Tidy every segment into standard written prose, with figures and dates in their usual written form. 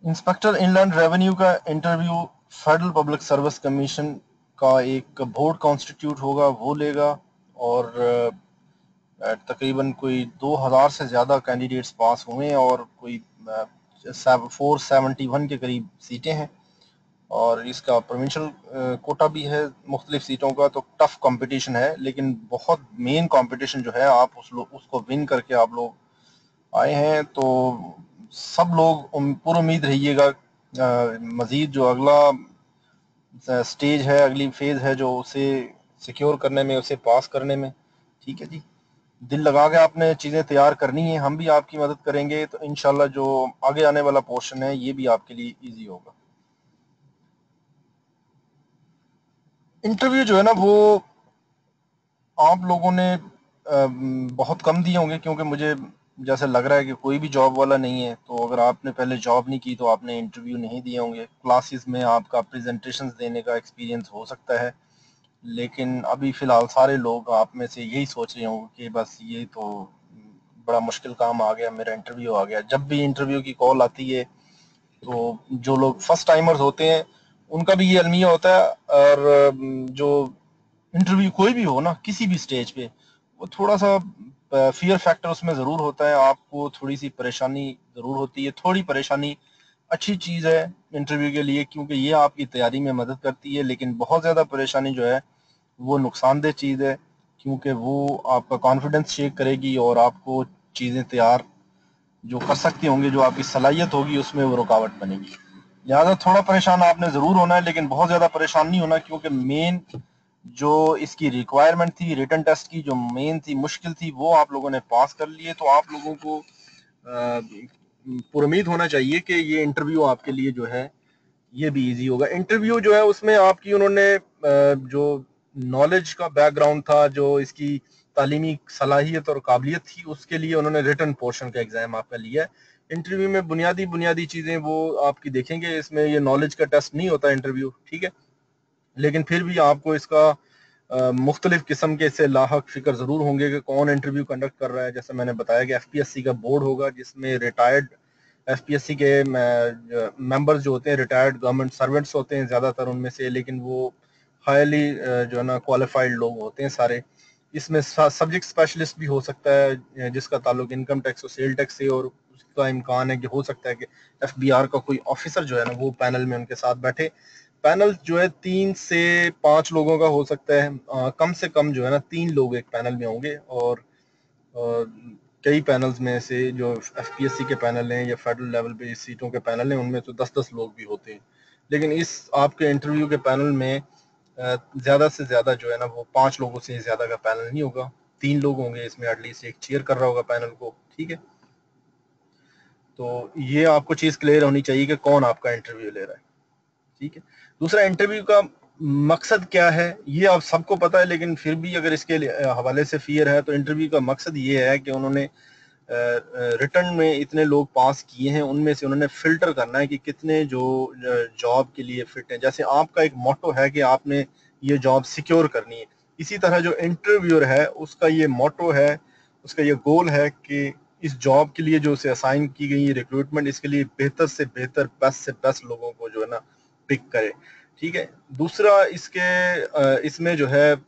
Inspector inland revenue का interview federal public service commission का एक बोर्ड कॉन्स्टिट्यूट होगा, वो लेगा। और तकरीबन कोई 2000 से ज़्यादा कैंडिडेट्स पास हुए हैं और कोई 471 के करीब सीटें हैं। और इसका प्रोविंशियल कोटा भी है मुख्तलिफ सीटों का, तो टफ कंपटीशन है, लेकिन बहुत मेन कंपटीशन जो है, आप उसको विन करके आप लोग आए हैं। तो सब लोग पूरी उम्मीद रहिएगा मज़ीद जो अगला स्टेज है, अगली फेज़ है, जो उसे सिक्योर करने में, उसे पास करने में। ठीक है जी, दिल लगा के आपने चीज़ें तैयार करनी है, हम भी आपकी मदद करेंगे। तो इंशाल्लाह जो आगे आने वाला पोर्शन है ये भी आपके लिए ईजी होगा। इंटरव्यू जो है ना, वो आप लोगों ने बहुत कम दिए होंगे, क्योंकि मुझे जैसे लग रहा है कि कोई भी जॉब वाला नहीं है। तो अगर आपने पहले जॉब नहीं की तो आपने इंटरव्यू नहीं दिए होंगे। क्लासेस में आपका प्रेजेंटेशंस देने का एक्सपीरियंस हो सकता है, लेकिन अभी फ़िलहाल सारे लोग आप में से यही सोच रहे होंगे कि बस ये तो बड़ा मुश्किल काम आ गया, मेरा इंटरव्यू आ गया। जब भी इंटरव्यू की कॉल आती है तो जो लोग फर्स्ट टाइमर्स होते हैं उनका भी ये अलमिया होता है। और जो इंटरव्यू कोई भी हो ना, किसी भी स्टेज पे, वो थोड़ा सा फियर फैक्टर उसमें ज़रूर होता है। आपको थोड़ी सी परेशानी ज़रूर होती है। थोड़ी परेशानी अच्छी चीज़ है इंटरव्यू के लिए, क्योंकि ये आपकी तैयारी में मदद करती है। लेकिन बहुत ज़्यादा परेशानी जो है वो नुकसानदेह चीज़ है, क्योंकि वो आपका कॉन्फिडेंस शेक करेगी और आपको चीज़ें तैयार जो कर सकते होंगे, जो आपकी सलाहियत होगी, उसमें वो रुकावट बनेगी। लिहाजा थोड़ा परेशान आपने ज़रूर होना है, लेकिन बहुत ज़्यादा परेशान नहीं होना, क्योंकि मेन जो इसकी रिक्वायरमेंट थी, रिटन टेस्ट की जो मेन थी, मुश्किल थी, वो आप लोगों ने पास कर लिए। तो आप लोगों को पुरुमीद होना चाहिए कि ये इंटरव्यू आपके लिए जो है ये भी इजी होगा। इंटरव्यू जो है उसमें आपकी उन्होंने जो नॉलेज का बैकग्राउंड था, जो इसकी तालीमी सलाहियत और काबिलियत थी, उसके लिए उन्होंने रिटन पोर्शन का एग्ज़ाम आपका लिया है। इंटरव्यू में बुनियादी बुनियादी चीज़ें वो आपकी देखेंगे, इसमें ये नॉलेज का टेस्ट नहीं होता इंटरव्यू, ठीक है। लेकिन फिर भी आपको इसका मुख्तलिफ किस्म के इससे लाहक फ़िक्र ज़रूर होंगे कि कौन इंटरव्यू कंडक्ट कर रहा है। जैसे मैंने बताया कि FPSC का बोर्ड होगा, जिसमें रिटायर्ड FPSC के मेंबर्स जो होते हैं रिटायर्ड गवर्नमेंट सर्वेंट्स होते हैं ज़्यादातर उनमें से, लेकिन वो हाईली जो है ना क्वालिफाइड लोग होते हैं सारे। इसमें सब्जेक्ट स्पेशलिस्ट भी हो सकता है जिसका ताल्लुक इनकम टैक्स और सेल टैक्स से, और उसका इम्कान है कि हो सकता है कि FBR का कोई ऑफिसर जो है ना वो पैनल में उनके साथ बैठे। पैनल जो है 3 से 5 लोगों का हो सकता है, कम से कम जो है ना 3 लोग एक पैनल में होंगे। और कई पैनल्स में से जो FPSC के पैनल हैं या फेडरल लेवल पे सीटों के पैनल हैं, उनमें तो 10-10 लोग भी होते हैं। लेकिन इस आपके इंटरव्यू के पैनल में ज़्यादा से ज़्यादा जो है ना वो 5 लोगों से ज़्यादा का पैनल नहीं होगा। 3 लोग होंगे इसमें, एटलीस्ट एक चेयर कर रहा होगा पैनल को, ठीक है। तो ये आपको चीज़ क्लियर होनी चाहिए कि कौन आपका इंटरव्यू ले रहा है, ठीक है। दूसरा, इंटरव्यू का मकसद क्या है ये आप सबको पता है, लेकिन फिर भी अगर इसके हवाले से फियर है, तो इंटरव्यू का मकसद ये है कि उन्होंने रिटर्न में इतने लोग पास किए हैं, उनमें से उन्होंने फिल्टर करना है कि कितने जो जॉब के लिए फिट हैं। जैसे आपका एक मोटो है कि आपने ये जॉब सिक्योर करनी है, इसी तरह जो इंटरव्यूअर है उसका ये मोटो है, उसका ये गोल है कि इस जॉब के लिए जो उसे असाइन की गई रिक्रूटमेंट, इसके लिए बेहतर से बेहतर, बेस्ट से बेस्ट लोगों को जो है ना पिक करे, ठीक है। दूसरा, इसमें जो है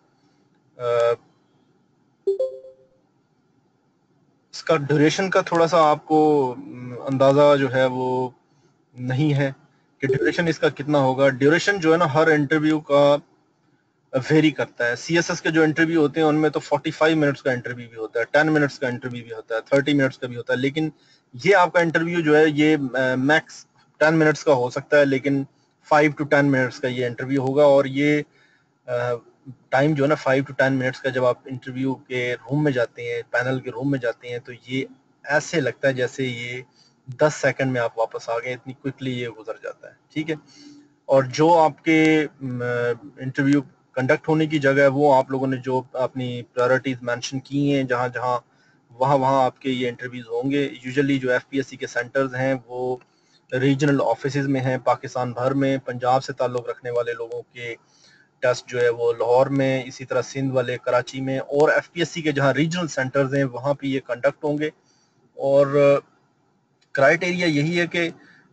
इसका ड्यूरेशन का थोड़ा सा आपको अंदाज़ा जो है वो नहीं है कि ड्यूरेशन इसका कितना होगा। ड्यूरेशन जो है ना हर इंटरव्यू का वेरी करता है। CSS के जो इंटरव्यू होते हैं उनमें तो 45 मिनट्स का इंटरव्यू भी होता है, 10 मिनट्स का इंटरव्यू भी होता है, 30 मिनट्स का भी होता है। लेकिन ये आपका इंटरव्यू जो है ये मैक्स 10 मिनट्स का हो सकता है, लेकिन 5 to 10 मिनट्स का ये इंटरव्यू होगा। और ये टाइम जो है ना 5 to 10 मिनट्स का, जब आप इंटरव्यू के रूम में जाते हैं, पैनल के रूम में जाते हैं, तो ये ऐसे लगता है जैसे ये 10 सेकंड में आप वापस आ गए, इतनी क्विकली ये गुजर जाता है, ठीक है। और जो आपके इंटरव्यू कंडक्ट होने की जगह है, वो आप लोगों ने जो अपनी प्रायोरिटीज मेंशन की हैं, जहाँ जहाँ वहाँ आपके ये इंटरव्यूज होंगे। यूजुअली जो FPSC के सेंटर्स हैं वो रीजनल ऑफिसेज में हैं पाकिस्तान भर में। पंजाब से ताल्लुक़ रखने वाले लोगों के टेस्ट जो है वो लाहौर में, इसी तरह सिंध वाले कराची में, और FPSC के जहाँ रीजनल सेंटर्स हैं वहाँ पे ये कंडक्ट होंगे। और क्राइटेरिया यही है कि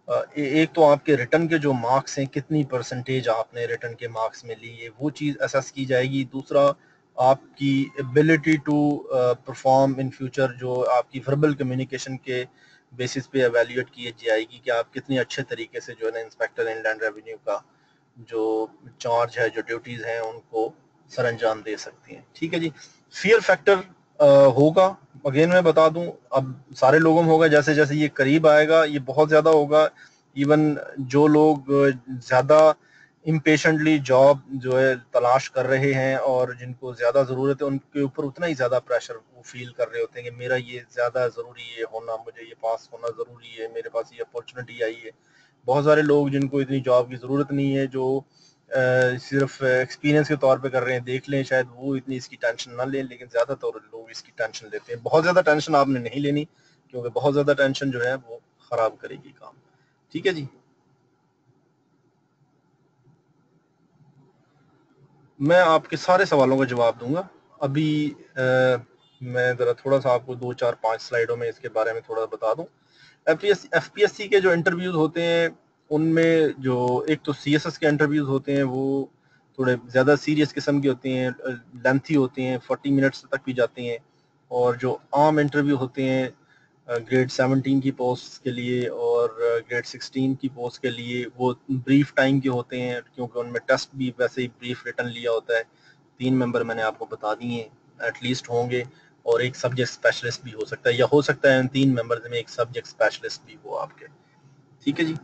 ایک تو آپ کے ریٹن کے جو مارکس ہیں، کتنی پرسنٹیج آپ نے ریٹن کے مارکس میں لی ہے، وہ چیز اسیس کی جائے گی. دوسرا آپ کی ability to perform in future, جو آپ کی وربل کمیونیکیشن کے بیسس پہ ایویلیویٹ کی جائے گی کہ آپ کتنے اچھے طریقے سے جو ہے نا انسپیکٹر ان لینڈ ریونیو کا جو چارج ہے، جو ڈیوٹیز ہیں، ان کو سر انجام دے سکتی ہیں. ٹھیک ہے جی. فیئر فیکٹر ہوگا، اگین میں بتا دوں، اب سارے لوگوں میں ہوگا، جیسے جیسے یہ قریب آئے گا یہ بہت زیادہ ہوگا. ایون جو لوگ زیادہ امپیشنٹلی جاب جو ہے تلاش کر رہے ہیں اور جن کو زیادہ ضرورت ہے، ان کے اوپر اتنا ہی زیادہ پریشر وہ فیل کر رہے ہوتے ہیں کہ میرا یہ زیادہ ضروری ہے ہونا، مجھے یہ پاس ہونا ضروری ہے، میرے پاس یہ اپورچونٹی آئی ہے. بہت سارے لوگ جن کو اتنی جاب کی ضرورت نہیں ہے، جو صرف ایکسپیرینس کے طور پہ کر رہے ہیں، دیکھ لیں، شاید وہ اتنی اس کی ٹینشن نہ لیں، لیکن زیادہ تر لوگ اس کی ٹینشن لیتے ہیں. بہت زیادہ ٹینشن آپ نے نہیں لینی، کیونکہ بہت زیادہ ٹینشن جو ہے وہ خراب کرے گی کام. ٹھیک ہے جی. میں آپ کے سارے سوالوں کا جواب دوں گا. ابھی میں ذرا تھوڑا سا آپ کو 2 4 5 سلائیڈوں میں اس کے بارے میں تھوڑا بتا دوں. ایف پی ایس سی کے جو انٹرویوز ہوتے ہیں، ان میں جو ایک تو سی ایس ایس کے انٹرویوز ہوتے ہیں، وہ تھوڑے زیادہ سیریس قسم کے ہوتے ہیں، لینتھی ہوتے ہیں، 40 منٹس تک بھی جاتے ہیں. اور جو عام انٹرویو ہوتے ہیں گریڈ 17 کی پوسٹ کے لیے اور گریڈ 16 کی پوسٹ کے لیے، وہ بریف ٹائم کے ہوتے ہیں، کیونکہ ان میں ٹیسٹ بھی ویسے ہی بریف ریٹن لیا ہوتا ہے. 3 ممبر میں نے آپ کو بتا دیے ہیں ایٹ لیسٹ ہوں گے، اور ایک سبجیکٹ اسپیشلسٹ بھی ہو سکتا ہے، یا ہو سکتا ہے ان 3 ممبرز میں ایک سبجیکٹ اسپیشلسٹ بھی ہو آپ کے. ٹھیک ہے جی.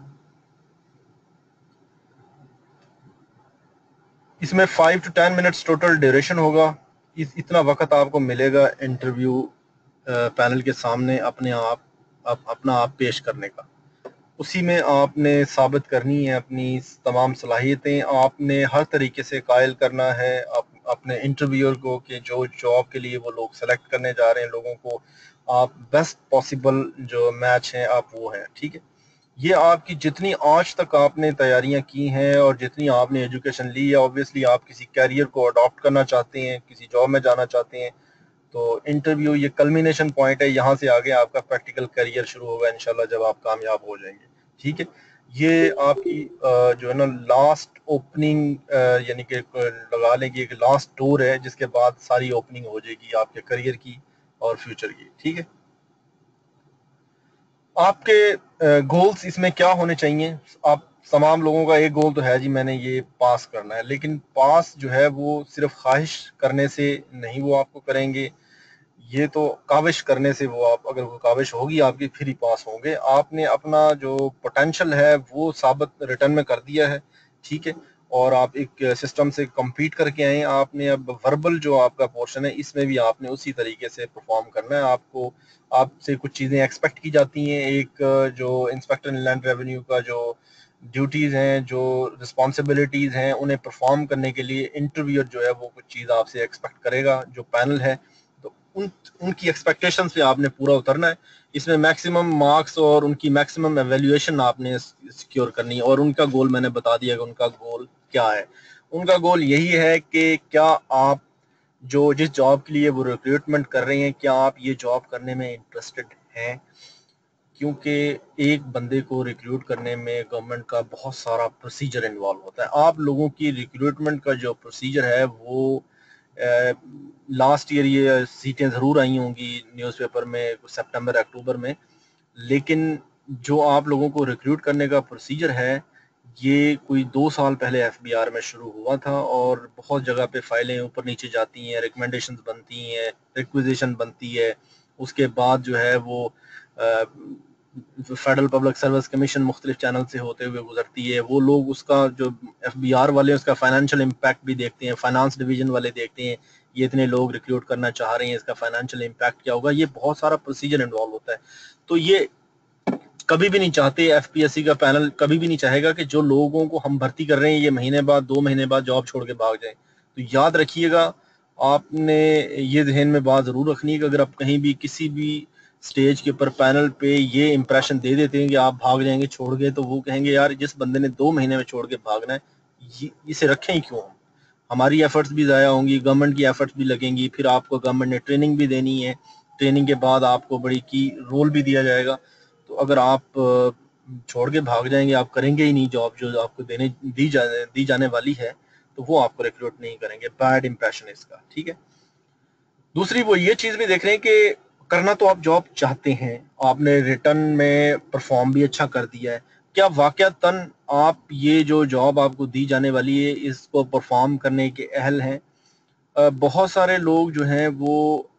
اس میں 5 to 10 منٹس ٹوٹل ڈیوریشن ہوگا. اتنا وقت آپ کو ملے گا انٹرویو پینل کے سامنے اپنا آپ پیش کرنے کا. اسی میں آپ نے ثابت کرنی ہے اپنی تمام صلاحیتیں. آپ نے ہر طریقے سے قائل کرنا ہے اپنے انٹرویور کو کہ جو جاب کے لیے وہ لوگ سلیکٹ کرنے جا رہے ہیں لوگوں کو، آپ بیسٹ پاسبل جو میچ ہیں آپ وہ ہیں. ٹھیک ہے. یہ آپ کی جتنی آج تک آپ نے تیاریاں کی ہیں اور جتنی آپ نے ایجوکیشن لی ہے، اوبویسلی آپ کسی کیریئر کو اڈاپٹ کرنا چاہتے ہیں، کسی جاب میں جانا چاہتے ہیں، تو انٹرویو یہ کلمینیشن پوائنٹ ہے. یہاں سے آگے آپ کا پریکٹیکل کیریئر شروع ہوگا انشاءاللہ جب آپ کامیاب ہو جائیں گے. ٹھیک ہے. یہ آپ کی جو ہے نا لاسٹ اوپننگ، یعنی کہ لگا لیں کہ ایک لاسٹ ٹور ہے، جس کے بعد ساری اوپننگ ہو جائے گی آپ کے کیریئر کی اور فیوچر کی. ٹھیک ہے. آپ کے گولز اس میں کیا ہونے چاہیے؟ آپ تمام لوگوں کا ایک گول تو ہے جی میں نے یہ پاس کرنا ہے، لیکن پاس جو ہے وہ صرف خواہش کرنے سے نہیں وہ آپ کو کریں گے. یہ تو کاوش کرنے سے وہ آپ، اگر وہ کاوش ہوگی آپ کی، پھر ہی پاس ہوں گے. آپ نے اپنا جو پوٹینشل ہے وہ ثابت ریٹرن میں کر دیا ہے. ٹھیک ہے. اور آپ ایک سسٹم سے کمپیٹ کر کے آئے. آپ نے اب وربل جو آپ کا پورشن ہے اس میں بھی آپ نے اسی طریقے سے پرفارم کرنا ہے. آپ سے کچھ چیزیں ایکسپیکٹ کی جاتی ہیں. ایک جو انسپیکٹر ان لینڈ ریونیو کا جو ڈیوٹیز ہیں، جو رسپانسبلٹیز ہیں، انہیں پرفارم کرنے کے لیے انٹرویور جو ہے وہ کچھ چیز آپ سے ایکسپیکٹ کرے گا. جو پینل ہے تو ان کی ایکسپیکٹیشنز پہ آپ نے پورا اترنا ہے. اس میں میکسیمم مارکس اور ان کی میکسیمم ایویلیویشن آپ نے سیکیور کرنی ہے. اور ان کا گول میں نے بتا دیا کہ ان کا گول کیا ہے. ان کا گول یہی ہے کہ کیا آپ جو جس جاب کے لیے وہ ریکروٹمنٹ کر رہے ہیں، کیا آپ یہ جاب کرنے میں انٹرسٹڈ ہیں. کیونکہ ایک بندے کو ریکروٹ کرنے میں گورنمنٹ کا بہت سارا پروسیجر انوالو ہوتا ہے. آپ لوگوں کی ریکروٹمنٹ کا جو پروسیجر ہے وہ لاسٹ ایئر یہ سیٹیں ضرور آئی ہوں گی نیوز پیپر میں سپٹمبر اکتوبر میں، لیکن جو آپ لوگوں کو ریکروٹ کرنے کا پروسیجر ہے یہ کوئی 2 سال پہلے ایف بی آر میں شروع ہوا تھا، اور بہت جگہ پہ فائلیں اوپر نیچے جاتی ہیں، ریکمنڈیشنز بنتی ہیں، ریکویزیشن بنتی ہے. اس کے بعد جو ہے وہ فیڈرل پبلک سروس کمیشن مختلف چینل سے ہوتے ہوئے گزرتی ہے. وہ لوگ اس کا جو ایف بی آر والے اس کا فائنینشیل امپیکٹ بھی دیکھتے ہیں، فائنانس ڈویژن والے دیکھتے ہیں یہ اتنے لوگ ریکروٹ کرنا چاہ رہے ہیں، اس کا فائنینشیل امپیکٹ کیا ہوگا. یہ بہت سارا پروسیجر انوالو ہوتا ہے. تو یہ کبھی بھی نہیں چاہتے، ایف پی ایس سی کا پینل کبھی بھی نہیں چاہے گا کہ جو لوگوں کو ہم بھرتی کر رہے ہیں یہ مہینے بعد 2 مہینے بعد جاب چھوڑ کے بھاگ جائیں. تو یاد رکھیے گا، آپ نے یہ ذہن میں بات ضرور رکھنی ہے کہ اگر آپ کہیں بھی کسی بھی سٹیج کے اوپر پینل پہ یہ امپریشن دے دیتے ہیں کہ آپ بھاگ جائیں گے چھوڑ گئے، تو وہ کہیں گے یار جس بندے نے 2 مہینے میں چھوڑ کے بھاگنا ہے اسے رکھیں ہی کیوں. ہماری ایفرٹس بھی ضائع ہوں گی، گورنمنٹ کی ایفرٹس بھی لگیں گی، پھر آپ کو گورنمنٹ نے ٹریننگ بھی دینی ہے، ٹریننگ کے بعد آپ کو بڑی کی رول بھی دیا جائے گا. تو اگر آپ छोड़ के भाग जाएंगे, आप करेंगे ही नहीं जॉब जो आपको दी जाने वाली है, तो वो आपको रिक्रूट नहीं करेंगे। बैड इंप्रेशन इसका, ठीक है। दूसरी वो ये चीज भी देख रहे हैं कि करना तो आप जॉब चाहते हैं, आपने रिटर्न में परफॉर्म भी अच्छा कर दिया है, क्या वाकयातन आप ये जो जॉब आपको दी जाने वाली है इसको परफॉर्म करने के अहल हैं? बहुत सारे लोग जो हैं वो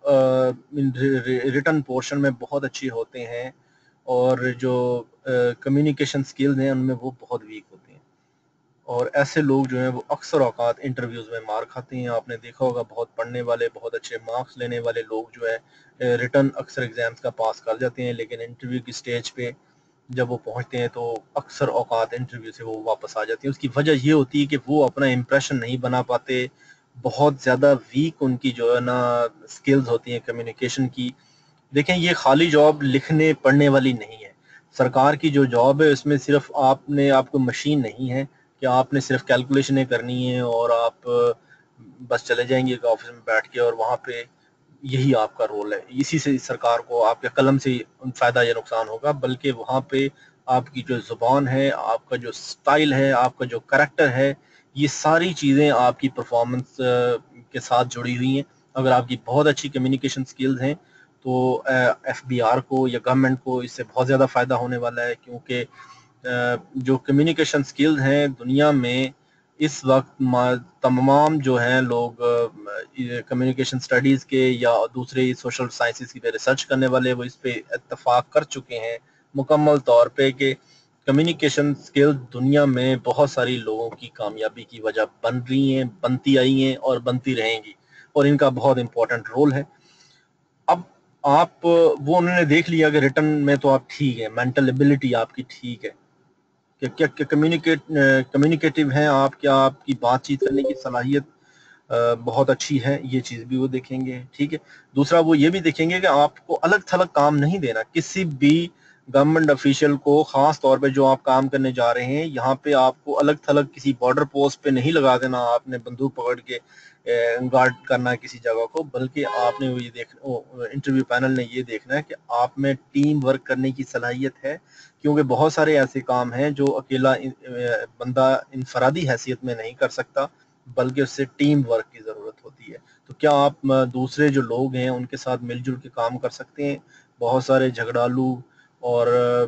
रिटर्न पोर्शन में बहुत अच्छे होते हैं, और जो कम्युनिकेशन स्किल्स हैं उनमें वो बहुत वीक होते हैं, और ऐसे लोग जो हैं वो अक्सर औकात इंटरव्यूज़ में मार खाते हैं। आपने देखा होगा बहुत पढ़ने वाले, बहुत अच्छे मार्क्स लेने वाले लोग जो है रिटर्न अक्सर एग्जाम्स का पास कर जाते हैं, लेकिन इंटरव्यू की स्टेज पे जब वो पहुंचते हैं तो अक्सर औकात इंटरव्यू से वो वापस आ जाती है। उसकी वजह ये होती है कि वो अपना इम्प्रेशन नहीं बना पाते, बहुत ज़्यादा वीक उनकी जो है ना स्किल्स होती हैं कम्युनिकेशन की। देखें, ये खाली जॉब लिखने पढ़ने वाली नहीं है। सरकार की जो जॉब है उसमें सिर्फ आपको मशीन नहीं है कि आपने सिर्फ कैलकुलेशनें करनी है और आप बस चले जाएंगे एक ऑफिस में बैठ के और वहाँ पे यही आपका रोल है। इसी से सरकार को आपके कलम से फ़ायदा या नुकसान होगा, बल्कि वहाँ पे आपकी जो ज़ुबान है, आपका जो स्टाइल है, आपका जो करैक्टर है, ये सारी चीज़ें आपकी परफॉर्मेंस के साथ जुड़ी हुई हैं। अगर आपकी बहुत अच्छी कम्युनिकेशन स्किल्स हैं तो एफबीआर को या गवर्नमेंट को इससे बहुत ज़्यादा फ़ायदा होने वाला है, क्योंकि जो कम्युनिकेशन स्किल्स हैं दुनिया में इस वक्त तमाम जो हैं लोग कम्युनिकेशन स्टडीज़ के या दूसरे सोशल साइंसेस की पे रिसर्च करने वाले वो इस पे इत्तफाक कर चुके हैं मुकम्मल तौर पे कि कम्युनिकेशन स्किल्स दुनिया में बहुत सारी लोगों की कामयाबी की वजह बन रही हैं, बनती आई हैं और बनती रहेंगी, और इनका बहुत इंपॉर्टेंट रोल है। अब आप वो उन्होंने देख लिया कि रिटर्न में तो आप ठीक है, मेंटल एबिलिटी आपकी ठीक है, कि क्या क्या कम्युनिकेटिव हैं आप, क्या आपकी बातचीत करने की सलाहियत बहुत अच्छी है, ये चीज़ भी वो देखेंगे, ठीक है। दूसरा वो ये भी देखेंगे कि आपको अलग थलग काम नहीं देना किसी भी गवर्नमेंट ऑफिशियल को, खास तौर पे जो आप काम करने जा रहे हैं यहाँ पे आपको अलग थलग किसी बॉर्डर पोस्ट पे नहीं लगा देना, आपने बंदूक पकड़ के गार्ड करना है किसी जगह को, बल्कि आपने वो ये इंटरव्यू पैनल ने ये देखना है कि आप में टीम वर्क करने की सलाहियत है, क्योंकि बहुत सारे ऐसे काम हैं जो अकेला बंदा इनफरादी हैसियत में नहीं कर सकता, बल्कि उससे टीम वर्क की ज़रूरत होती है। तो क्या आप दूसरे जो लोग हैं उनके साथ मिलजुल के काम कर सकते हैं? बहुत सारे झगड़ालू और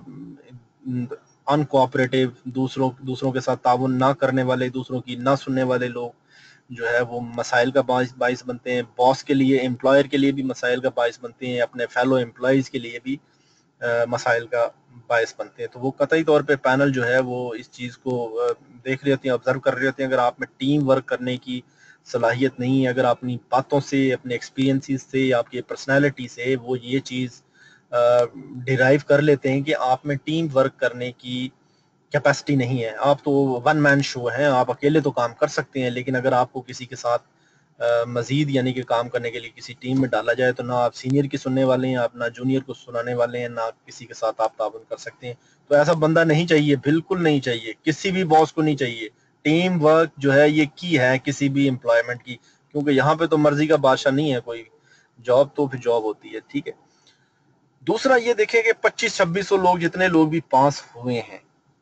अनकोऑपरेटिव, दूसरों के साथ ताउन ना करने वाले, दूसरों की ना सुनने वाले लोग जो है वो मसाइल का बाइस बनते हैं। बॉस के लिए, एम्प्लॉयर के लिए भी मसाइल का बाइस बनते हैं, अपने फेलो एम्प्लॉयज़ के लिए भी मसाइल का बायस बनते हैं। तो वो कतई तौर पे पैनल जो है वो इस चीज़ को देख रहे होते हैं, ऑब्जर्व कर रहे होते हैं। अगर आप में टीम वर्क करने की सलाहियत नहीं है, अगर अपनी बातों से, अपने एक्सपीरियंसेस से, आपकी पर्सनैलिटी से वो ये चीज़ डिराइव कर लेते हैं कि आप में टीम वर्क करने की कैपेसिटी नहीं है, आप तो वन मैन शो हैं, आप अकेले तो काम कर सकते हैं, लेकिन अगर आपको किसी के साथ मजीद यानी कि काम करने के लिए किसी टीम में डाला जाए तो ना आप सीनियर की सुनने वाले हैं, आप ना जूनियर को सुनाने वाले हैं, ना किसी के साथ आप ताउन कर सकते हैं। तो ऐसा बंदा नहीं चाहिए, बिल्कुल नहीं चाहिए, किसी भी बॉस को नहीं चाहिए। टीम वर्क जो है ये की है किसी भी एम्प्लॉयमेंट की, क्योंकि यहाँ पे तो मर्जी का बादशाह नहीं है कोई, जॉब तो फिर जॉब होती है, ठीक है। दूसरा ये देखें कि 2500-2600 लोग, जितने लोग भी पास हुए हैं,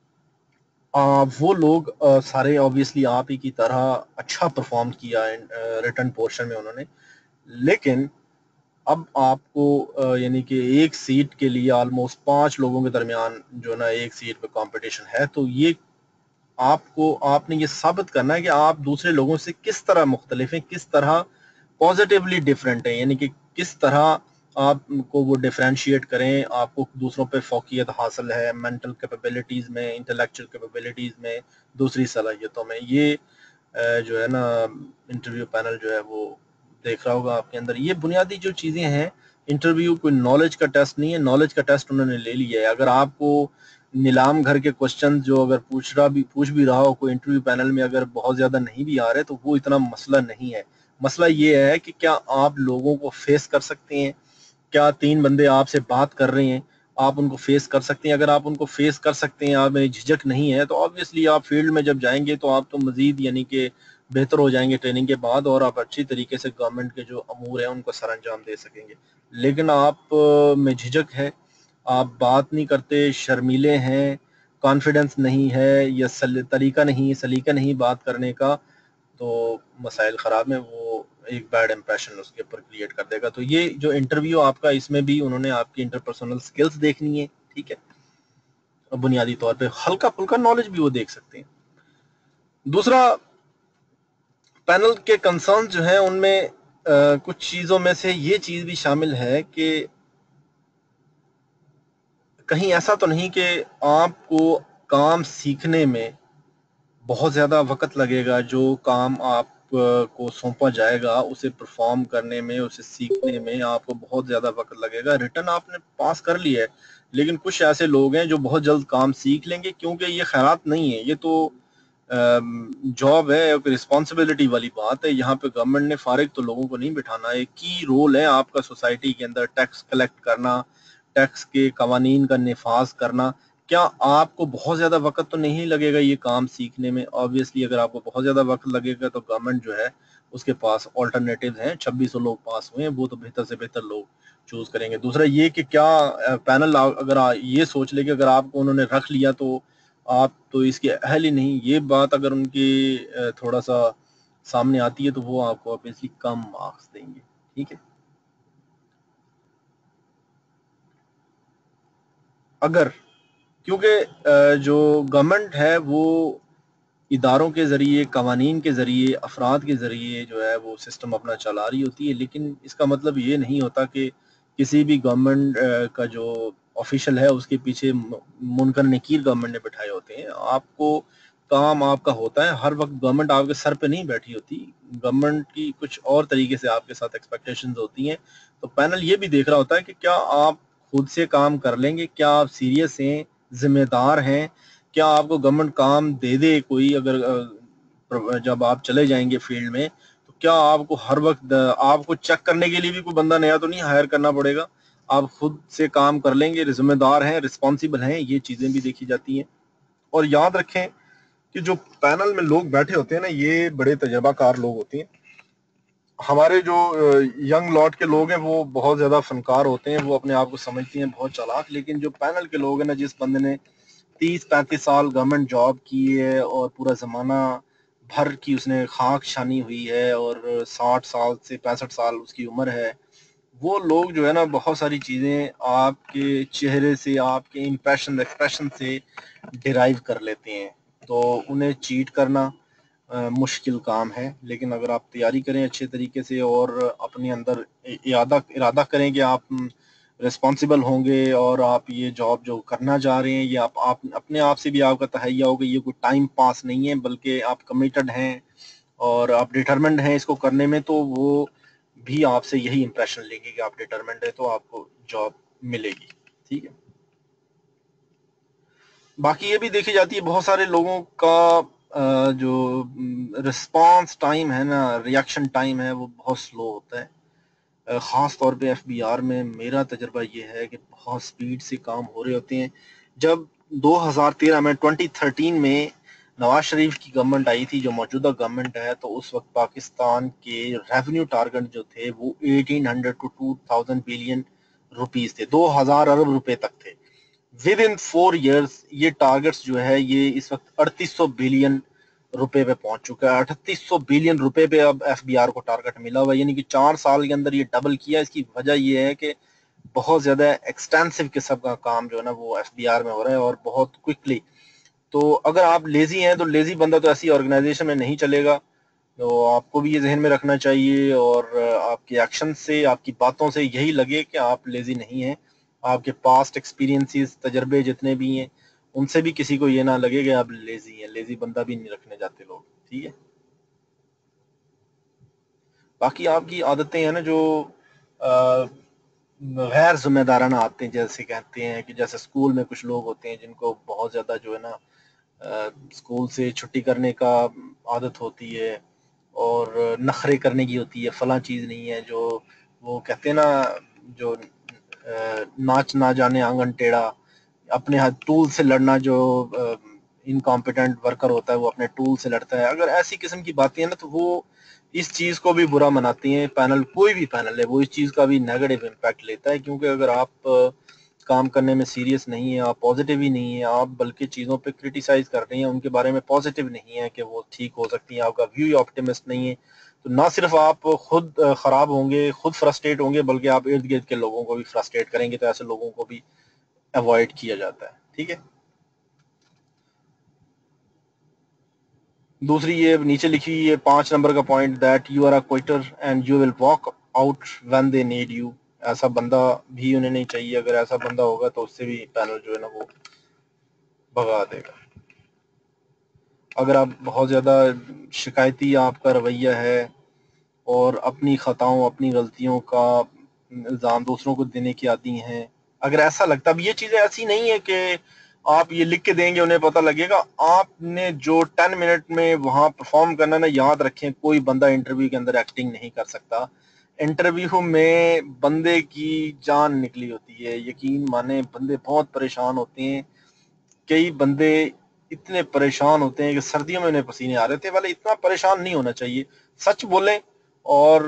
वो लोग सारे ऑब्वियसली आप ही की तरह अच्छा परफॉर्म किया रिटर्न पोर्शन में उन्होंने, लेकिन अब आपको यानी कि एक सीट के लिए ऑलमोस्ट 5 लोगों के दरमियान जो ना एक सीट पे कंपटीशन है, तो ये आपने ये साबित करना है कि आप दूसरे लोगों से किस तरह मुख्तलिफ हैं, किस तरह पॉजिटिवली डिफरेंट हैं, यानी कि किस तरह आपको वो डिफरेंशिएट करें, आपको दूसरों पे फोकियत हासिल है मेंटल कैपेबिलिटीज़ में, इंटेलेक्चुअल कैपेबिलिटीज़ में, दूसरी सलाहियतों में। ये जो है ना इंटरव्यू पैनल जो है वो देख रहा होगा आपके अंदर। ये बुनियादी जो चीज़ें हैं, इंटरव्यू कोई नॉलेज का टेस्ट नहीं है, नॉलेज का टेस्ट उन्होंने ले लिया है। अगर आपको नीलाम घर के क्वेश्चन जो अगर पूछ भी रहा हो कोई इंटरव्यू पैनल में, अगर बहुत ज़्यादा नहीं भी आ रहे तो वो इतना मसला नहीं है। मसला ये है कि क्या आप लोगों को फेस कर सकते हैं, क्या 3 बंदे आपसे बात कर रहे हैं, आप उनको फेस कर सकते हैं? अगर आप उनको फेस कर सकते हैं, आप में झिझक नहीं है, तो ऑब्वियसली आप फील्ड में जब जाएंगे तो आप तो मजीद यानी कि बेहतर हो जाएंगे ट्रेनिंग के बाद, और आप अच्छी तरीके से गवर्नमेंट के जो अमूर हैं उनको सर अंजाम दे सकेंगे। लेकिन आप में झिझक है, आप बात नहीं करते, शर्मीले हैं, کانفیڈنس نہیں ہے یا طریقہ نہیں سلیقہ نہیں بات کرنے کا، تو مسائل خراب ہیں، وہ ایک بیڈ امپریشن اس کے اوپر کریٹ کر دے گا۔ تو یہ جو انٹرویو آپ کا، اس میں بھی انہوں نے آپ کی انٹرپرسنل سکلز دیکھنی ہے، ٹھیک ہے، بنیادی طور پہ ہلکا پھلکا نالج بھی وہ دیکھ سکتے ہیں۔ دوسرا، پینل کے کنسرن جو ہیں ان میں کچھ چیزوں میں سے یہ چیز بھی شامل ہے کہ کہیں ایسا تو نہیں کہ آپ کو کام سیکھنے میں بہت زیادہ وقت لگے گا، جو کام آپ کو سونپا جائے گا اسے پرفارم کرنے میں، اسے سیکھنے میں آپ کو بہت زیادہ وقت لگے گا۔ ریٹن آپ نے پاس کر لیا ہے، لیکن کچھ ایسے لوگ ہیں جو بہت جلد کام سیکھ لیں گے، کیونکہ یہ خیرات نہیں ہے، یہ تو جاب ہے، ایک رسپانسبلٹی والی بات ہے۔ یہاں پہ گورنمنٹ نے فارغ تو لوگوں کو نہیں بٹھانا، ایک کی رول ہے آپ کا سوسائٹی کے اندر، ٹیکس کلیکٹ کرنا، ٹیکس کے قوانین کا نفاذ کرنا۔ کیا آپ کو بہت زیادہ وقت تو نہیں لگے گا یہ کام سیکھنے میں؟ آبویسلی اگر آپ کو بہت زیادہ وقت لگے گا تو گورنمنٹ جو ہے اس کے پاس آلٹرنیٹیوز ہیں، 2600 لوگ پاس ہوئے ہیں، وہ تو بہتر سے بہتر لوگ چوز کریں گے۔ دوسرا یہ کہ کیا پینل اگر یہ سوچ لے کہ اگر آپ کو انہوں نے رکھ لیا تو آپ تو اس کے اہل ہی نہیں، یہ بات اگر ان کی تھوڑا سا سامنے آتی ہے تو وہ آپ کو obviously کم مارکس دیں گے، ٹھیک ہے۔ اگر کیونکہ جو گورنمنٹ ہے وہ اداروں کے ذریعے، قوانین کے ذریعے، افراد کے ذریعے جو ہے وہ سسٹم اپنا چلا رہی ہوتی ہے، لیکن اس کا مطلب یہ نہیں ہوتا کہ کسی بھی گورنمنٹ کا جو آفیشل ہے اس کے پیچھے منکر نکیر گورنمنٹ نے بٹھائے ہوتے ہیں۔ آپ کو کام آپ کا ہوتا ہے، ہر وقت گورنمنٹ آپ کے سر پہ نہیں بیٹھی ہوتی، گورنمنٹ کی کچھ اور طریقے سے آپ کے ساتھ ایکسپیکٹیشنز ہوتی ہیں۔ تو پینل یہ بھی دیکھ رہا ہوتا ہے کہ کیا آپ خود سے کام کر لیں گے، کیا آپ سیریس ہیں، ذمہ دار ہیں، کیا آپ کو گورنمنٹ کام دے دے کوئی، اگر جب آپ چلے جائیں گے فیلڈ میں تو کیا آپ کو ہر وقت آپ کو چیک کرنے کے لیے بھی کوئی بندہ نیا تو نہیں ہائر کرنا پڑے گا، آپ خود سے کام کر لیں گے، ذمہ دار ہیں، رسپانسیبل ہیں، یہ چیزیں بھی دیکھی جاتی ہیں۔ اور یاد رکھیں کہ جو پینل میں لوگ بیٹھے ہوتے ہیں نا، یہ بڑے تجربہ کار لوگ ہوتے ہیں۔ ہمارے جو ینگ لاٹ کے لوگ ہیں وہ بہت زیادہ فنکار ہوتے ہیں، وہ اپنے آپ کو سمجھتے ہیں بہت چالاک، لیکن جو پینل کے لوگ ہیں نا، جس بندے نے 30-35 سال گورنمنٹ جاب کی ہے اور پورا زمانہ بھر کی اس نے خاک چھانی ہوئی ہے اور 60 سال سے 65 سال اس کی عمر ہے، وہ لوگ جو ہے نا بہت ساری چیزیں آپ کے چہرے سے، آپ کے امپریشن ایکسپریشن سے ڈیرائیو کر لیتے ہیں، تو انہیں چیٹ کرنا مشکل کام ہے۔ لیکن اگر آپ تیاری کریں اچھے طریقے سے اور اپنے اندر ارادہ کریں کہ آپ ریسپانسیبل ہوں گے اور آپ یہ جاب جو کرنا چاہ رہے ہیں یہ آپ اپنے آپ سے بھی آپ کا تہیہ ہوگا، یہ کوئی ٹائم پاس نہیں ہے بلکہ آپ کمیٹڈ ہیں اور آپ ڈٹرمنڈ ہیں اس کو کرنے میں، تو وہ بھی آپ سے یہی امپریشن لیں گے کہ آپ ڈٹرمنڈ ہے تو آپ کو جاب ملے گی، ٹھیک ہے۔ باقی یہ بھی دیکھی جاتی ہے بہت سارے لوگوں کا جو رسپانس ٹائم ہے نا، ریاکشن ٹائم ہے، وہ بہت سلو ہوتا ہے، خاص طور پہ ایف بی آر میں میرا تجربہ یہ ہے کہ بہت سپیڈ سے کام ہو رہے ہوتے ہیں۔ جب 2013 میں 2013 میں نواز شریف کی گورنمنٹ آئی تھی، جو موجودہ گورنمنٹ ہے، تو اس وقت پاکستان کے ریونیو ٹارگٹ جو تھے وہ 1800 to 2000 بلین روپیز تھے، 2000 ارب روپے تک تھے۔ ود ان 4 ایئرس یہ ٹارگٹس جو ہے یہ اس وقت 3800 بلین روپے پہ پہنچ چکا ہے، 3800 بلین روپے پہ اب ایف بی آر کو ٹارگٹ ملا ہوا ہے، یعنی کہ 4 سال کے اندر یہ ڈبل کیا۔ اس کی وجہ یہ ہے کہ بہت زیادہ ایکسٹینسو قسم کا کام جو ہے نا وہ ایف بی آر میں ہو رہا ہے اور بہت کوئکلی۔ تو اگر آپ لیزی ہیں تو لیزی بندہ تو ایسی آرگنائزیشن میں نہیں چلے گا، تو آپ کو بھی یہ ذہن میں رکھنا چاہیے، اور آپ کے ایکشن سے، آپ کی باتوں سے یہی لگے کہ آپ لیزی نہیں ہیں، آپ کے پاسٹ ایکسپیرینسز، تجربے جتنے بھی ہیں ان سے بھی کسی کو یہ نہ لگے کہ آپ لیزی ہیں، لیزی بندہ بھی نہیں رکھنے جاتے لوگ، ٹھیک ہے۔ باقی آپ کی عادتیں ہیں نا جو غیر ذمہ دارانہ عادتیں جیسے کہتے ہیں، کہ جیسے اسکول میں کچھ لوگ ہوتے ہیں جن کو بہت زیادہ جو ہے نا اسکول سے چھٹی کرنے کا عادت ہوتی ہے اور نخرے کرنے کی ہوتی ہے، فلاں چیز نہیں ہے، جو وہ کہتے ہیں نا، جو ناچ نہ جانے آنگن ٹیڑھا، اپنے ہاتھ ٹول سے لڑنا، جو انکمپیٹنٹ ورکر ہوتا ہے وہ اپنے ٹول سے لڑتا ہے، اگر ایسی قسم کی باتیں ہیں نا تو وہ اس چیز کو بھی برا مناتی ہیں۔ پینل کوئی بھی پینل ہے وہ اس چیز کا بھی نیگیٹو امپیکٹ لیتا ہے، کیونکہ اگر آپ काम करने में सीरियस नहीं है, आप पॉजिटिव ही नहीं है, आप बल्कि चीज़ों पे क्रिटिसाइज कर रही हैं, उनके बारे में पॉजिटिव नहीं है कि वो ठीक हो सकती हैं, आपका व्यू ही ऑप्टिमिस्ट नहीं है, तो ना सिर्फ आप खुद ख़राब होंगे, खुद फ्रस्ट्रेट होंगे, बल्कि आप इर्द गिर्द के लोगों को भी फ्रस्ट्रेट करेंगे। तो ऐसे लोगों को भी अवॉइड किया जाता है, ठीक है। दूसरी ये नीचे लिखी हुई है 5 नंबर का point, that you are a quitter and you will walk out when they need you. ऐसा बंदा भी उन्हें नहीं चाहिए, अगर ऐसा बंदा होगा तो उससे भी पैनल जो है ना वो भगा देगा। अगर आप बहुत ज़्यादा शिकायती आपका रवैया है और अपनी ख़ताओं अपनी गलतियों का इल्ज़ाम दूसरों को देने की आदी हैं, अगर ऐसा लगता, अब ये चीज़ें ऐसी नहीं है कि आप ये लिख के देंगे उन्हें पता लगेगा, आपने जो 10 मिनट में वहाँ परफॉर्म करना ना, याद रखें कोई बंदा इंटरव्यू के अंदर एक्टिंग नहीं कर सकता। इंटरव्यू में बंदे की जान निकली होती है, यकीन माने बंदे बहुत परेशान होते हैं, कई बंदे इतने परेशान होते हैं कि सर्दियों में उन्हें पसीने आ रहे थे। वाले इतना परेशान नहीं होना चाहिए, सच बोलें, और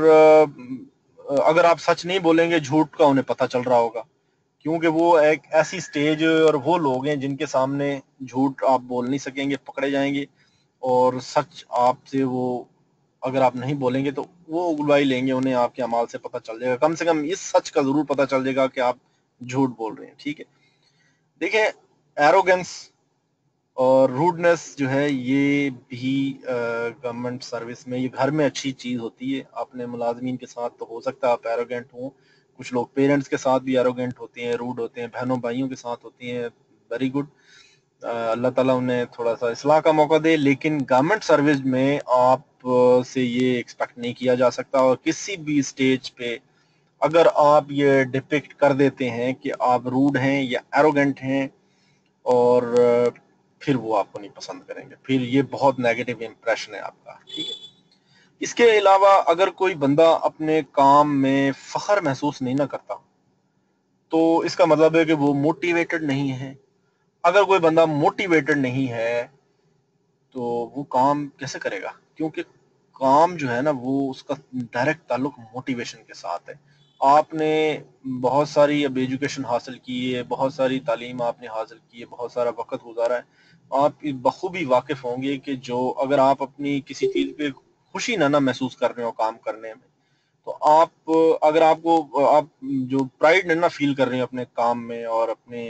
अगर आप सच नहीं बोलेंगे झूठ का उन्हें पता चल रहा होगा, क्योंकि वो एक ऐसी स्टेज और वो लोग हैं जिनके सामने झूठ आप बोल नहीं सकेंगे, पकड़े जाएंगे, और सच आपसे वो अगर आप नहीं बोलेंगे तो वो उगलवाई लेंगे, उन्हें आपके अमाल से पता चल जाएगा, कम से कम इस सच का जरूर पता चल जाएगा कि आप झूठ बोल रहे हैं, ठीक है। देखिए, एरोगेंस और रूडनेस जो है ये भी गवर्नमेंट सर्विस में, ये घर में अच्छी चीज़ होती है, अपने मुलाजमीन के साथ तो हो सकता है आप एरोगेंट हों, कुछ लोग पेरेंट्स के साथ भी एरोगेंट होते हैं, रूड होते हैं, बहनों भाइयों के साथ होती हैं, वेरी गुड, अल्लाह ताला उन्हें थोड़ा सा इस्लाह का मौका दे, लेकिन गवर्नमेंट सर्विस में आप से ये एक्सपेक्ट नहीं किया जा सकता। और किसी भी स्टेज पे अगर आप ये डिपिक्ट कर देते हैं कि आप रूड हैं या एरोगेंट हैं, और फिर वो आपको नहीं पसंद करेंगे, फिर ये बहुत नेगेटिव इंप्रेशन है आपका, ठीक है। इसके अलावा अगर कोई बंदा अपने काम में फख्र महसूस नहीं ना करता, तो इसका मतलब है कि वो मोटिवेटेड नहीं है। अगर कोई बंदा मोटिवेटेड नहीं है तो वो काम कैसे करेगा, क्योंकि काम जो है ना वो उसका डायरेक्ट ताल्लुक मोटिवेशन के साथ है। आपने बहुत सारी अब एजुकेशन हासिल की है, बहुत सारी तालीम आपने हासिल की है, बहुत सारा वक्त गुजारा है, आप बखूबी वाकिफ होंगे कि जो अगर आप अपनी किसी चीज़ पे खुशी ना महसूस कर रहे हो काम करने में, तो आप अगर आपको आप जो प्राइड ना फील कर रहे हो अपने काम में और अपने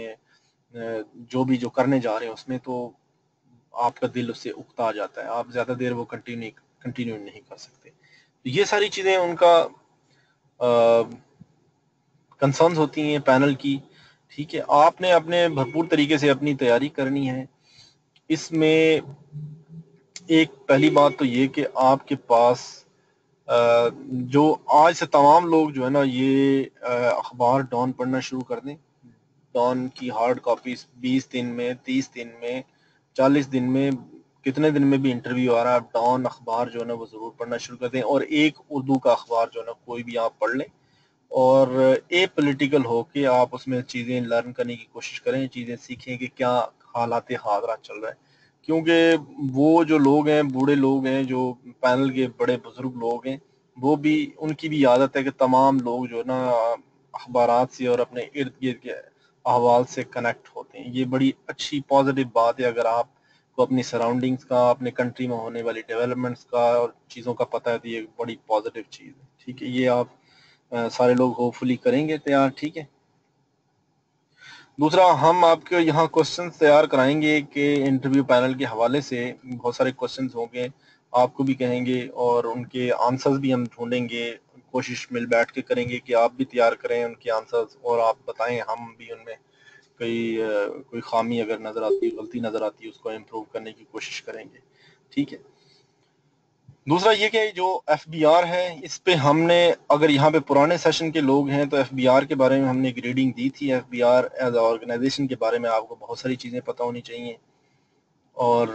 जो भी जो करने जा रहे हैं उसमें, तो आपका दिल उससे उकता जाता है, आप ज़्यादा देर वो कंटिन्यू नहीं कर सकते। तो ये सारी चीज़ें उनका कंसर्न्स होती हैं पैनल की, ठीक है। आपने अपने भरपूर तरीके से अपनी तैयारी करनी है। इसमें एक पहली बात तो ये कि आपके पास जो आज से तमाम लोग जो है ना ये अखबार डॉन पढ़ना शुरू कर दें। डॉन की हार्ड कॉपीज 20 दिन में, 30 दिन में, 40 दिन में, कितने दिन में भी इंटरव्यू आ रहा है, आप डॉन अखबार जो है ना वो ज़रूर पढ़ना शुरू कर दें, और एक उर्दू का अखबार जो है ना कोई भी आप पढ़ लें, और ए पोलिटिकल हो के आप उसमें चीज़ें लर्न करने की कोशिश करें, चीज़ें सीखें कि क्या हालात हादरा चल रहा है, क्योंकि वो जो लोग हैं, बूढ़े लोग हैं, जो पैनल के बड़े बुजुर्ग लोग हैं, वो भी, उनकी भी आदत है कि तमाम लोग जो है ना अखबारात से और अपने इर्द गिर्द के अहवाल से कनेक्ट होते हैं। ये बड़ी अच्छी पॉजिटिव बात है, अगर आप को अपनी सराउंडिंग्स का, अपने कंट्री में होने वाली डेवलपमेंट्स का और चीज़ों का पता है, तो ये बड़ी पॉजिटिव चीज़ है, ठीक है। ये आप सारे लोग होपफुली करेंगे तैयार, ठीक है। दूसरा, हम आपके यहाँ क्वेश्चंस तैयार कराएंगे कि इंटरव्यू पैनल के हवाले से बहुत सारे क्वेश्चंस होंगे, आपको भी कहेंगे और उनके आंसर्स भी हम ढूंढेंगे, कोशिश मिल बैठ के करेंगे कि आप भी तैयार करें उनके आंसर्स और आप बताएं, हम भी उनमें कोई खामी अगर नज़र आती है, गलती नज़र आती है, उसको इम्प्रूव करने की कोशिश करेंगे, ठीक है। दूसरा ये कि जो FBR है, इस पे हमने, अगर यहाँ पे पुराने सेशन के लोग हैं तो FBR के बारे में हमने एक रीडिंग दी थी। FBR एज ऑर्गेनाइजेशन के बारे में आपको बहुत सारी चीज़ें पता होनी चाहिए, और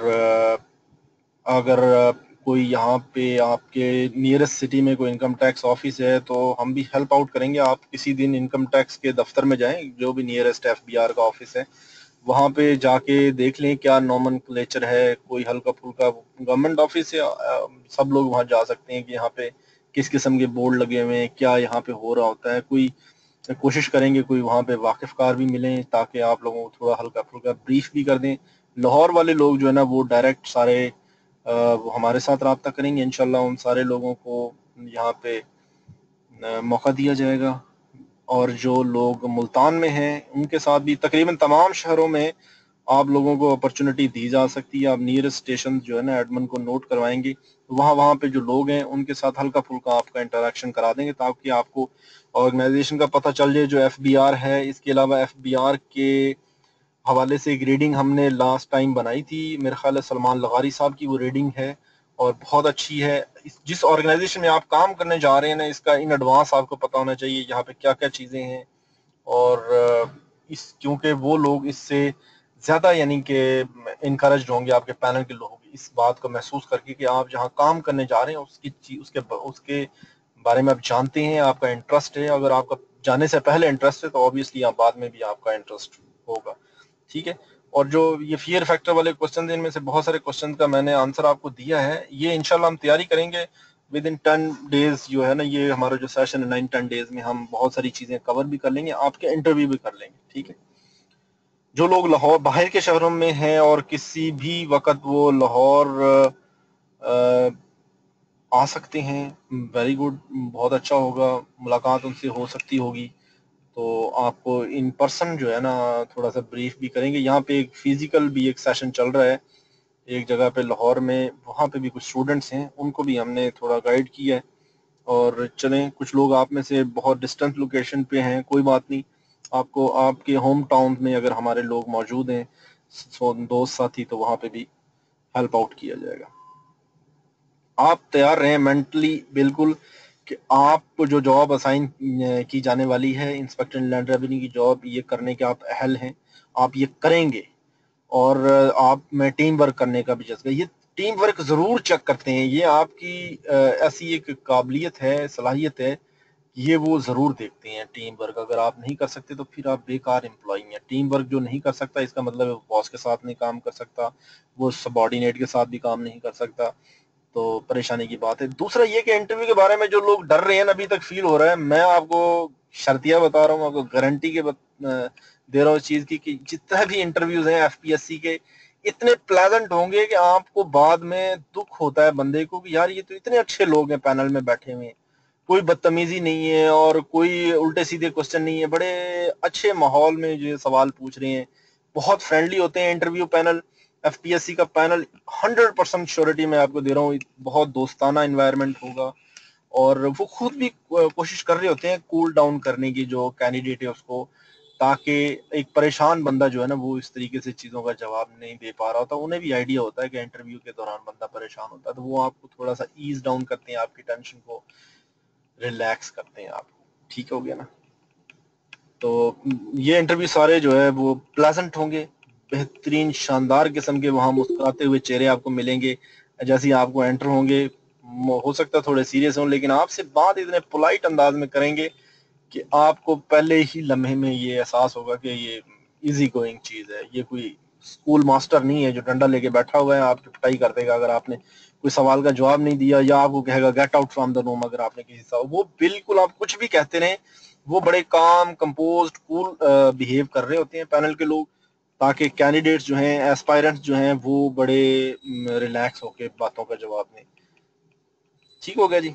अगर कोई यहाँ पे आपके नियरेस्ट सिटी में कोई इनकम टैक्स ऑफिस है तो हम भी हेल्प आउट करेंगे। आप किसी दिन इनकम टैक्स के दफ्तर में जाएं, जो भी नियरेस्ट FBR का ऑफिस है, वहाँ पे जाके देख लें क्या नॉमनक्लेचर है, कोई हल्का फुल्का गवर्नमेंट ऑफिस है, सब लोग वहाँ जा सकते हैं कि यहाँ पे किस किस्म के बोर्ड लगे हुए हैं, क्या यहाँ पे हो रहा होता है, कोई کوشش کریں گے کوئی وہاں پہ واقف کار بھی ملیں تاکہ آپ لوگوں کو تھوڑا ہلکا پھلکا بریف بھی کر دیں. لاہور والے لوگ جو ہے نا وہ ڈائریکٹ سارے وہ ہمارے ساتھ رابطہ کریں گے انشاءاللہ. ان سارے لوگوں کو یہاں پہ موقع دیا جائے گا. اور جو لوگ ملتان میں ہیں ان کے ساتھ بھی تقریباً تمام شہروں میں آپ لوگوں کو اپرچونٹی دی جا سکتی ہے. آپ نیئرسٹ اسٹیشن جو ہے نا ایڈمن کو نوٹ کروائیں گے, وہاں پہ جو لوگ ہیں ان کے ساتھ ہلکا پھلکا آپ کا انٹریکشن کرا دیں گے تاکہ آپ کو آرگنائزیشن کا پتہ چل جائے. جو ایف بی آر ہے, اس کے علاوہ ایف بی آر کے حوالے سے ایک ریڈنگ ہم نے لاسٹ ٹائم بنائی تھی, میرے خیال ہے سلمان لغاری صاحب کی وہ ریڈنگ ہے اور بہت اچھی ہے. جس آرگنائزیشن میں آپ کام کرنے جا رہے ہیں نا, اس کا ان ایڈوانس آپ کو پتہ ہونا چاہیے یہاں پہ کیا کیا چیزیں ہیں. اور کیونکہ وہ لوگ اس سے زیادہ یعنی کہ انکریجڈ ہوں گے, آپ کے پینل کے لوگ اس بات کو محسوس کر کے کہ آپ جہاں کام کرنے جا رہے ہیں اس کے بارے میں آپ جانتے ہیں, آپ کا انٹرسٹ ہے. اگر آپ کا جانے سے پہلے انٹرسٹ ہے تو آبویسلی آپ بعد میں بھی آپ کا انٹرسٹ ہوگا. ٹھیک ہے. اور جو یہ فیئر فیکٹر والے کوسچن, ان میں سے بہت سارے کوسچن کا میں نے آنسر آپ کو دیا ہے. یہ انشاءاللہ ہم تیاری کریں گے ود ان 10 days جو ہے نا, یہ ہمارا جو سیشن ہے 9-10 days میں ہم بہت ساری چیزیں کور بھی کر لیں گے, آپ کے انٹرویو بھی کر لیں گے. ٹھیک ہے. جو لوگ لاہور باہر کے شہروں میں ہیں اور کسی بھی وقت وہ لاہور آ سکتے ہیں, ویری گڈ, بہت اچھا ہوگا, ملاقات ان سے ہو سکتی ہوگی. تو آپ کو ان پرسن جو ہے نا تھوڑا سا بریف بھی کریں گے. یہاں پہ ایک فزیکل بھی ایک سیشن چل رہا ہے ایک جگہ پہ لاہور میں, وہاں پہ بھی کچھ اسٹوڈنٹس ہیں, ان کو بھی ہم نے تھوڑا گائیڈ کیا ہے. اور چلیں, کچھ لوگ آپ میں سے بہت ڈسٹنٹ لوکیشن پہ ہیں, کوئی بات نہیں, آپ کو آپ کے ہوم ٹاؤن میں اگر ہمارے لوگ موجود ہیں دوست ساتھی, تو وہاں پہ بھی ہیلپ آؤٹ کیا جائے گا. آپ تیار رہیں مینٹلی بالکل کہ آپ کو جو جاب اسائن کی جانے والی ہے انسپیکٹر لینڈ ریونیو کی جاب, یہ کرنے کے آپ اہل ہیں, آپ یہ کریں گے. اور آپ میں ٹیم ورک کرنے کا بھی جذبہ, یہ ٹیم ورک ضرور چیک کرتے ہیں, یہ آپ کی ایسی ایک قابلیت ہے, صلاحیت ہے, یہ وہ ضرور دیکھتے ہیں. ٹیم ورک اگر آپ نہیں کر سکتے تو پھر آپ بیکار امپلائی ہیں. ٹیم ورک جو نہیں کر سکتا اس کا مطلب ہے باس کے ساتھ نہیں کام کر سکتا, وہ سبارڈینیٹ کے ساتھ بھی کام نہیں کر سکتا, تو پریشانی کی بات ہے. دوسرا یہ کہ انٹرویو کے بارے میں جو لوگ ڈر رہے ہیں ابھی تک فیل ہو رہا ہے, میں آپ کو شرطیہ بتا رہا ہوں, آپ کو گارنٹی کے دے رہا ہوں اس چیز کی کہ جتنے بھی انٹرویوز ہیں ایف پی ایس سی کے اتنے پلیزنٹ ہوں گے کہ آپ کو بعد میں دکھ ہوتا ہے بندے کو کہ یار یہ تو اتنے اچھے لوگ ہیں پینل میں بیٹھے ہوئے ہیں, کوئی بدتمیزی نہیں ہے اور کوئی الٹے سیدھے کوسچن نہیں ہے, بڑے اچھے ماحول میں جو سوال پوچھ رہے ہیں, بہت فرینڈلی ہوتے ہیں interview panel. F P S C کا پینل 100% شیورٹی میں آپ کو دے رہا ہوں, بہت دوستانہ انوائرمنٹ ہوگا. اور وہ خود بھی کوشش کر رہے ہوتے ہیں کول ڈاؤن کرنے کی جو کینڈیڈیٹ ہے اس کو, تاکہ ایک پریشان بندہ جو ہے نا وہ اس طریقے سے چیزوں کا جواب نہیں دے پا رہا ہوتا. انہیں بھی آئیڈیا ہوتا ہے کہ انٹرویو کے دوران بندہ پریشان ہوتا ہے, تو وہ آپ کو تھوڑا سا ایز ڈاؤن کرتے ہیں, آپ کی ٹینشن کو ریلیکس کرتے ہیں آپ کو. ٹھیک ہو گیا نا. تو یہ انٹرویو سارے جو ہے وہ پلیزنٹ ہوں گے, بہترین شاندار قسم کے وہاں مسکراتے ہوئے چہرے آپ کو ملیں گے جیسے ہی آپ کو انٹر ہوں گے. ہو سکتا ہے تھوڑے سیریس ہوں, لیکن آپ سے بات اتنے پولائٹ انداز میں کریں گے کہ آپ کو پہلے ہی لمحے میں یہ احساس ہوگا کہ یہ ایزی گوئنگ چیز ہے, یہ کوئی اسکول ماسٹر نہیں ہے جو ڈنڈا لے کے بیٹھا ہوا ہے آپ کی پٹائی کر دے گا اگر آپ نے کوئی سوال کا جواب نہیں دیا, یا آپ کو کہے گا get out from the room اگر آپ نے کسی سوال. وہ بالکل آپ کچھ بھی کہتے رہیں, وہ بڑے کام کمپوزڈ کول بیہیو کر رہے ہوتے ہیں پینل کے لوگ, تاکہ کینڈیڈیٹس جو ہیں ایسپائرنٹس جو ہیں وہ بڑے ریلیکس ہو کے باتوں کا جواب دیں. ٹھیک ہو گیا جی.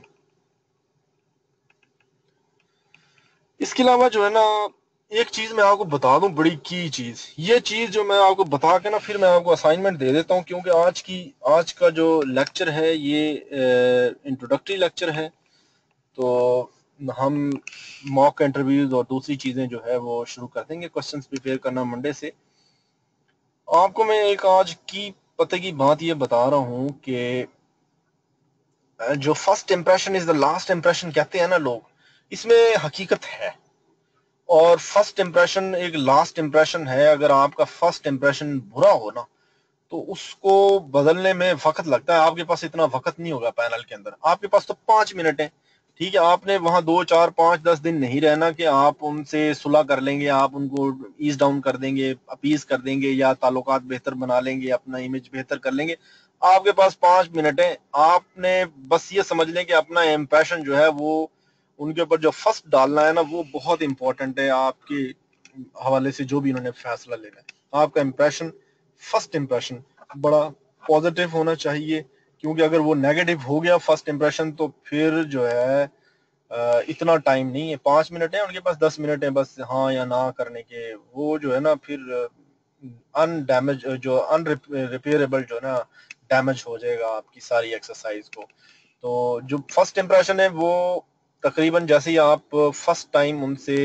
اس کے علاوہ جو ہے نا ایک چیز میں آپ کو بتا دوں, بڑی کی چیز, یہ چیز جو میں آپ کو بتا کے نا پھر میں آپ کو اسائنمنٹ دے دیتا ہوں, کیونکہ آج کا جو لیکچر ہے یہ انٹروڈکٹری لیکچر ہے, تو ہم موک انٹرویوز اور دوسری چیزیں جو ہے وہ شروع کر دیں گے, کوسچنز پریپیئر کرنا منڈے سے. آپ کو میں ایک آج کی پتہ کی بات یہ بتا رہا ہوں کہ جو first impression is the last impression کہتے ہیں نا لوگ, اس میں حقیقت ہے. اور فرسٹ امپریشن ایک لاسٹ امپریشن ہے. اگر آپ کا فرسٹ امپریشن برا ہو نا تو اس کو بدلنے میں وقت لگتا ہے. آپ کے پاس اتنا وقت نہیں ہوگا پینل کے اندر, آپ کے پاس تو 5 منٹ ہیں. ٹھیک ہے, آپ نے وہاں 2 4 5 10 دن نہیں رہنا کہ آپ ان سے صلح کر لیں گے, آپ ان کو ایز ڈاؤن کر دیں گے, اپیز کر دیں گے, یا تعلقات بہتر بنا لیں گے, اپنا امیج بہتر کر لیں گے. آپ کے پاس 5 منٹ ہیں, آپ نے بس یہ سمجھ لیں کہ اپنا امپریشن جو ہے وہ ان کے اوپر جو فرسٹ ڈالنا ہے نا وہ بہت امپورٹنٹ ہے آپ کے حوالے سے جو بھی انہوں نے فیصلہ لینا ہے. آپ کا امپریشن، فرسٹ امپریشن بڑا پازیٹیو ہونا چاہیے، کیونکہ اگر وہ نیگیٹو ہو گیا فرسٹ امپریشن تو پھر جو ہے اتنا ٹائم نہیں ہے، 5 منٹ ہے ان کے پاس، 10 منٹ ہے بس ہاں یا نہ کرنے کے، وہ جو ہے نا پھر ان ڈیمیج جو ان ریپیئریبل جو ہے نا ڈیمیج ہو جائے گا آپ کی ساری ایکسرسائز کو. تو جو فرسٹ امپریشن ہے وہ تقریباً جیسے ہی آپ فرسٹ ٹائم ان سے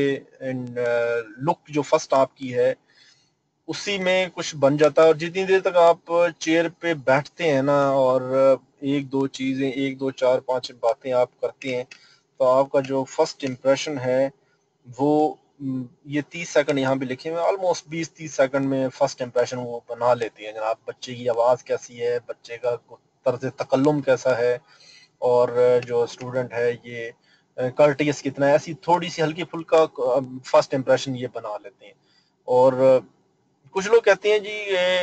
لک جو فرسٹ آپ کی ہے اسی میں کچھ بن جاتا ہے، اور جتنی دیر تک آپ چیئر پہ بیٹھتے ہیں نا اور ایک دو چیزیں، ایک دو چار پانچ باتیں آپ کرتے ہیں تو آپ کا جو فرسٹ امپریشن ہے وہ یہ 30 سیکنڈ یہاں پہ لکھے ہوئے، آلموسٹ 20-30 سیکنڈ میں فرسٹ امپریشن وہ بنا لیتے ہیں جناب. بچے کی آواز کیسی ہے، بچے کا طرز تکلم کیسا ہے، اور جو اسٹوڈنٹ ہے یہ کرٹیس کتنا ہے، ایسی تھوڑی سی ہلکی پھلکا فرسٹ امپریشن یہ بنا لیتے ہیں. اور کچھ لوگ کہتے ہیں جی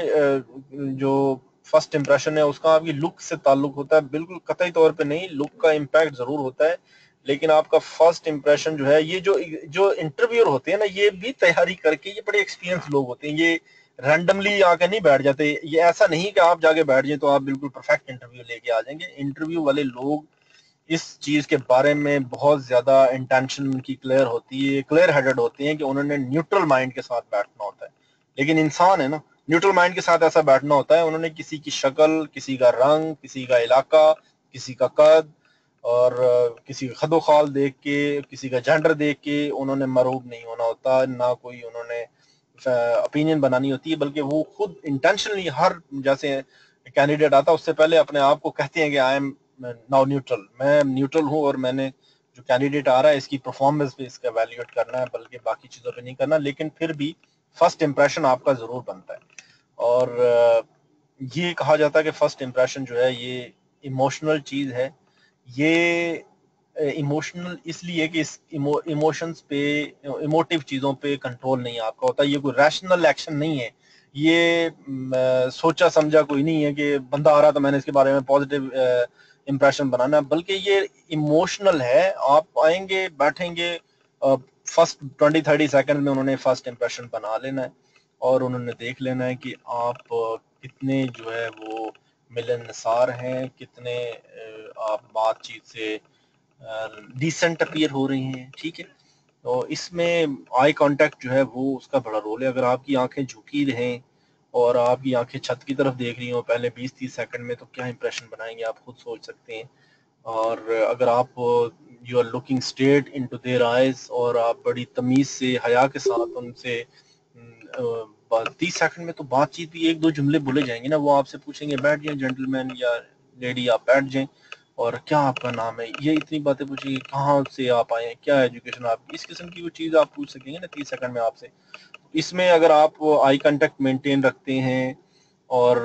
یہ جو فرسٹ امپریشن ہے اس کا آپ کی لک سے تعلق ہوتا ہے. بالکل قطعی طور پہ نہیں، لک کا امپیکٹ ضرور ہوتا ہے، لیکن آپ کا فرسٹ امپریشن جو ہے، یہ جو انٹرویور ہوتے ہیں نا یہ بھی تیاری کر کے، یہ بڑے ایکسپیرینس لوگ ہوتے ہیں، یہ رینڈملی آ کے نہیں بیٹھ جاتے. یہ ایسا نہیں کہ آپ جا کے بیٹھ جائیں تو آپ بالکل پرفیکٹ انٹرویو لے کے آ جائیں گے. انٹرویو والے لوگ اس چیز کے بارے میں بہت زیادہ انٹینشن ان کی کلیئر ہوتی ہے، کلیئر ہیڈڈ ہوتے ہیں کہ انہوں نے نیوٹرل مائنڈ کے ساتھ بیٹھنا ہوتا ہے. لیکن انسان ہے نا، نیوٹرل مائنڈ کے ساتھ ایسا بیٹھنا ہوتا ہے، انہوں نے کسی کی شکل، کسی کا رنگ، کسی کا علاقہ، کسی کا قد اور کسی کا خد و خال دیکھ کے، کسی کا جینڈر دیکھ کے انہوں نے مرعوب نہیں ہونا ہوتا، نہ کوئی انہوں نے اپینین بنانی ہوتی ہے، بلکہ وہ خود انٹینشنلی ہر جیسے کینڈیڈیٹ آتا اس سے پہلے اپنے آپ کو کہتے ہیں کہ آئی ایم ناؤ نیوٹرل، میں نیوٹرل ہوں اور میں نے جو کینڈیڈیٹ آ رہا ہے اس کی پرفارمنس پہ اس کا ایویلیویٹ کرنا ہے، بلکہ باقی چیزوں پہ نہیں کرنا. لیکن پھر بھی فرسٹ امپریشن آپ کا ضرور بنتا ہے. اور یہ کہا جاتا ہے کہ فرسٹ امپریشن جو ہے یہ ایموشنل چیز ہے. یہ ایموشنل اس لیے کہ اس ایموشنز پہ، ایموٹیو چیزوں پہ کنٹرول نہیں آپ کا ہوتا. یہ کوئی ریشنل ایکشن نہیں ہے، یہ سوچا سمجھا کوئی نہیں ہے کہ بندہ آ رہا تو میں نے اس کے بارے میں پازیٹیو امپریشن بنانا ہے، بلکہ یہ ایموشنل ہے. آپ آئیں گے، بیٹھیں گے، فرسٹ 20-30 سیکنڈ میں انہوں نے فرسٹ امپریشن بنا لینا ہے، اور انہوں نے دیکھ لینا ہے کہ آپ کتنے جو ہے وہ ملنسار ہیں، کتنے آپ بات چیت سے ڈیسنٹ اپیئر ہو رہی ہیں. ٹھیک ہے، تو اس میں آئی کانٹیکٹ جو ہے وہ اس کا بڑا رول ہے. اگر آپ کی آنکھیں جھکی رہیں اور آپ کی آنکھیں چھت کی طرف دیکھ رہی ہوں پہلے 20-30 سیکنڈ میں، تو کیا امپریشن بنائیں گے آپ خود سوچ سکتے ہیں. اور اگر آپ you are looking straight into their eyes اور آپ بڑی تمیز سے، حیا کے ساتھ ان سے 30 سیکنڈ میں تو بات چیت بھی ایک دو جملے بولے جائیں گے نا، وہ آپ سے پوچھیں گے بیٹھ جائیں جینٹل مین یا لیڈی آپ بیٹھ جائیں، اور کیا آپ کا نام ہے، یہ اتنی باتیں پوچھیں گے، کہاں سے آپ آئے ہیں، کیا ایجوکیشن آپ کی، اس قسم کی وہ چیز آپ پوچھ سکیں گے نا 30 سیکنڈ میں آپ سے. اس میں اگر آپ آئی کانٹیکٹ مینٹین رکھتے ہیں اور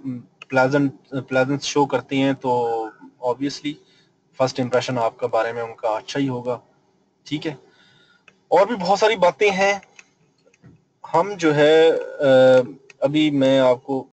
پلیزنٹ شو کرتے ہیں تو obviously فرسٹ امپریشن آپ کے بارے میں ان کا اچھا ہی ہوگا. ٹھیک ہے، اور بھی بہت ساری باتیں ہیں. ہم جو ہے ابھی میں آپ کو